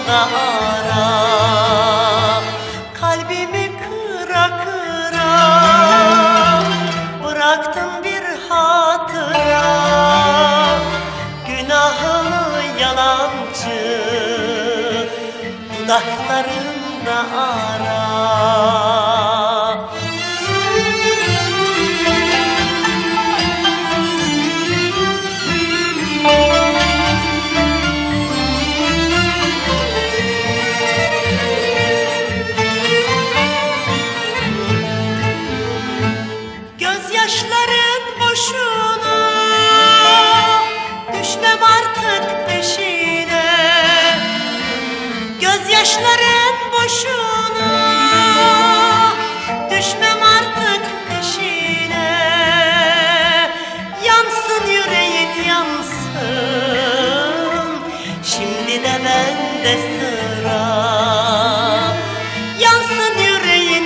dudaklarında ara. Kalbimi kıra kıra bıraktım bir hatıra. Günahımı yalancı dudaklarında ara. Gözyaşların boşuna, düşmem artık peşine. Gözyaşların boşuna, düşmem artık peşine. Yansın yüreğin yansın, şimdi de bende sıra. Yansın yüreğin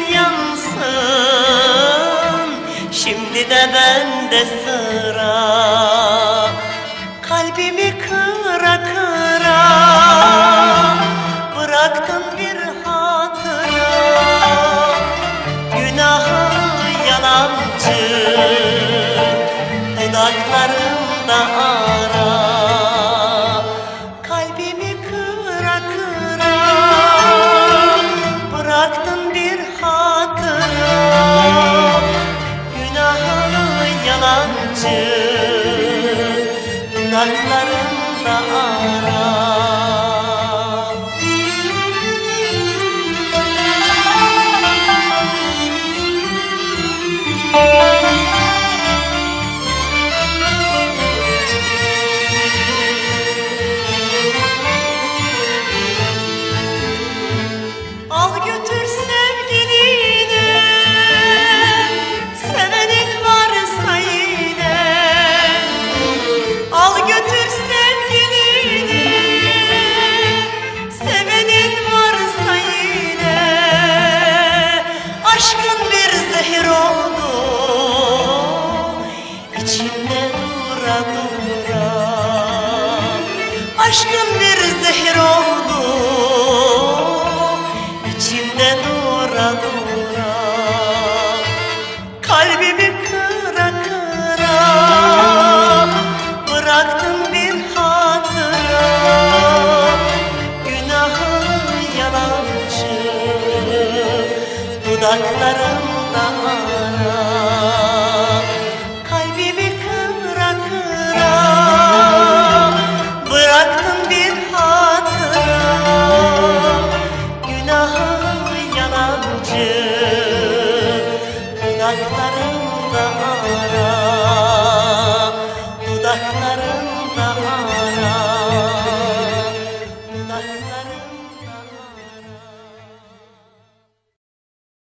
yansın, şimdi de bende sıra. Kalbimi kıra kıra bıraktım bir hatıra. Günahı yalancı dudaklarında ara. Kalbimi kıra kıra bıraktım bir hatıra. Günahı yalancı dudaklarında ara. Al götür sevgilini, sevenin varsa yine. Al götür sevgilini, sevenin varsa yine. Aşkın bir zehir oldu, içimde dura dura. Aşkın bir zehir oldu, İçimde dura dura. Kalbimi kıra kıra bıraktım bir hatıra. Günahı yalancı dudaklarında ara.